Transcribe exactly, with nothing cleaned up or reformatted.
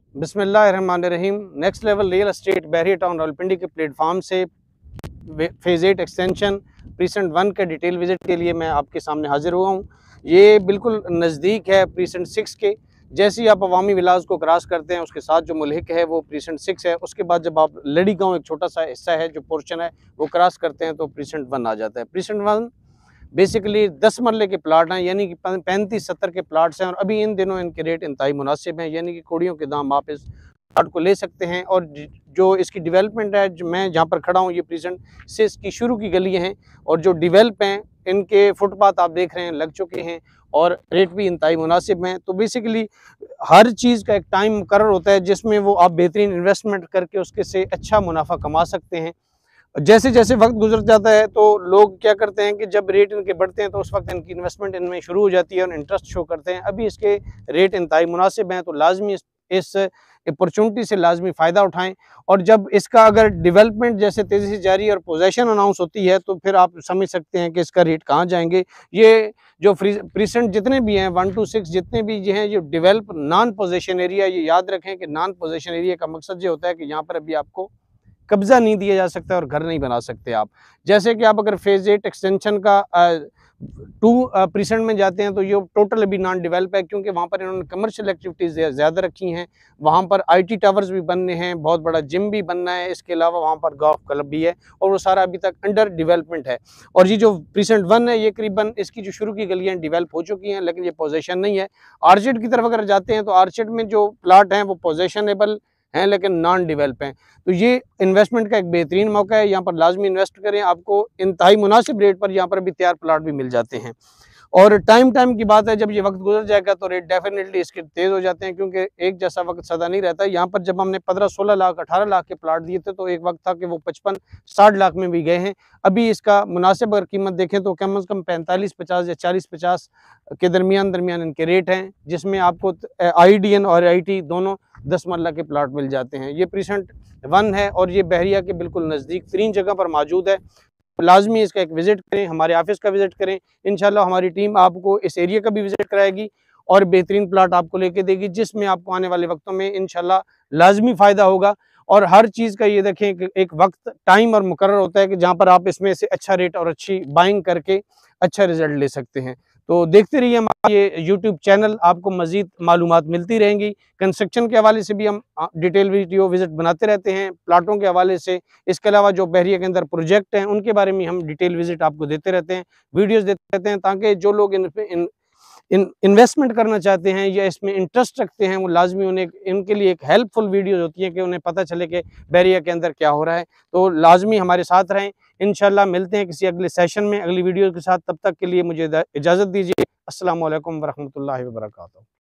बिस्मिल्लाहिर्रहमानिर्रहीम। Next level real estate Bahria town Rawalpindi के platform से phase eight extension precinct one के डिटेल विजिट के लिए मैं आपके सामने हाजिर हुआ हूँ। ये बिल्कुल नज़दीक है प्रीसेंट सिक्स के। जैसे ही आप अवामी विलास को क्रॉस करते हैं उसके साथ जो मुल्हिक है वो प्रीसेंट सिक्स है। उसके बाद जब आप लड़ी गाँव एक छोटा सा हिस्सा है जो पोर्शन है वो क्रॉस करते हैं तो प्रीसेंट वन आ जाता है। प्रीसेंट वन बेसिकली दस मरले के प्लाट हैं, यानी कि पैंतीस सत्तर के प्लाट्स हैं और अभी इन दिनों इनके रेट इंतहाई मुनासिब हैं, यानी कि कुड़ियों के दाम आप इस प्लाट को ले सकते हैं। और जो इसकी डेवलपमेंट है, जो मैं जहाँ पर खड़ा हूँ ये प्रेजेंट से इसकी शुरू की गलियाँ हैं और जो डेवलप हैं इनके फुटपाथ आप देख रहे हैं लग चुके हैं और रेट भी इंतहाई मुनासिब हैं। तो बेसिकली हर चीज़ का एक टाइम मुकर्रर होता है जिसमें वो आप बेहतरीन इन्वेस्टमेंट करके उसके से अच्छा मुनाफा कमा सकते हैं। जैसे जैसे वक्त गुजर जाता है तो लोग क्या करते हैं कि जब रेट इनके बढ़ते हैं तो उस वक्त इनकी इन्वेस्टमेंट इनमें शुरू हो जाती है और इंटरेस्ट शो करते हैं। अभी इसके रेट इंतहाई मुनासिब हैं तो लाजमी इस, इस अपॉर्चुनिटी से लाजमी फ़ायदा उठाएं। और जब इसका अगर डेवलपमेंट जैसे तेज़ी से जारी और पोजेसन अनाउंस होती है तो फिर आप समझ सकते हैं कि इसका रेट कहाँ जाएंगे। ये जो प्रीसेंट जितने भी हैं वन टू सिक्स जितने भी ये हैं जो डेवलप नॉन पोजेशन एरिया, ये याद रखें कि नॉन पोजेशन एरिया का मकसद ये होता है कि यहाँ पर अभी आपको कब्जा नहीं दिया जा सकता और घर नहीं बना सकते आप। जैसे कि आप अगर फेज एट एक्सटेंशन का टू प्रीसेंट में जाते हैं तो ये टोटल अभी नॉन डेवलप है, क्योंकि वहाँ पर इन्होंने कमर्शियल एक्टिविटीज़ ज़्यादा रखी हैं। वहाँ पर आईटी टावर्स भी बनने हैं, बहुत बड़ा जिम भी बनना है, इसके अलावा वहाँ पर गोल्फ क्लब भी है और वो सारा अभी तक अंडर डेवलपमेंट है। और ये जो प्रीसेंट वन है ये करीबन इसकी जो शुरू की गलियाँ डेवलप हो चुकी हैं, लेकिन ये पोजेशन नहीं है। आर्चिड की तरफ अगर जाते हैं तो आर्चिड में जो प्लाट हैं वो पोजेशनेबल हैं लेकिन नॉन डेवलप हैं। तो ये इन्वेस्टमेंट का एक बेहतरीन मौका है, यहाँ पर लाजमी इन्वेस्ट करें, आपको इंतहाई मुनासिब रेट पर यहाँ पर भी तैयार प्लाट भी मिल जाते हैं। और टाइम टाइम की बात है, जब ये वक्त गुजर जाएगा तो रेट डेफिनेटली इसके तेज़ हो जाते हैं, क्योंकि एक जैसा वक्त सदा नहीं रहता। यहाँ पर जब हमने पंद्रह सोलह लाख अठारह लाख के प्लाट दिए थे तो एक वक्त था कि वो पचपन साठ लाख में भी गए हैं। अभी इसका मुनासिब अगर कीमत देखें तो कम अज़ कम पैंतालीस पचास या चालीस पचास के दरमियान दरमियान इनके रेट हैं, जिसमें आपको आई डी एन और आई टी दोनों दस मरला के प्लाट मिल जाते हैं। ये प्रीसेंट वन है और ये बहरिया के बिल्कुल नज़दीक तरीन जगह पर मौजूद है। लाजमी इसका एक विज़िट करें, हमारे ऑफिस का विज़िट करें। इंशाल्लाह हमारी टीम आपको इस एरिया का भी विज़िट कराएगी और बेहतरीन प्लाट आपको लेके देगी, जिसमें आपको आने वाले वक्तों में इंशाल्लाह लाजमी फ़ायदा होगा। और हर चीज़ का ये देखें कि एक वक्त टाइम और मुकर्रर होता है कि जहाँ पर आप इसमें से अच्छा रेट और अच्छी बाइंग करके अच्छा रिजल्ट ले सकते हैं। तो देखते रहिए हमारा ये यूट्यूब चैनल, आपको मज़ीद मालूमात मिलती रहेंगी। कंस्ट्रक्शन के हवाले से भी हम डिटेल वीडियो विजिट बनाते रहते हैं, प्लाटों के हवाले से। इसके अलावा जो बहरिया के अंदर प्रोजेक्ट हैं उनके बारे में हम डिटेल विजिट आपको देते रहते हैं, वीडियोज़ देते रहते हैं, ताकि जो लोग इन इन इन इन्वेस्टमेंट करना चाहते हैं या इसमें इंटरेस्ट रखते हैं वो लाजमी उन्हें इनके लिए एक हेल्पफुल वीडियोज़ होती हैं कि उन्हें पता चले कि बहरिया के अंदर क्या हो रहा है। तो लाजमी हमारे साथ रहें। इंशाल्लाह मिलते हैं किसी अगले सेशन में अगली वीडियो के साथ। तब तक के लिए मुझे इजाज़त दीजिए। अस्सलामु अलैकुम वरहमतुल्लाहि वबरकातुहू।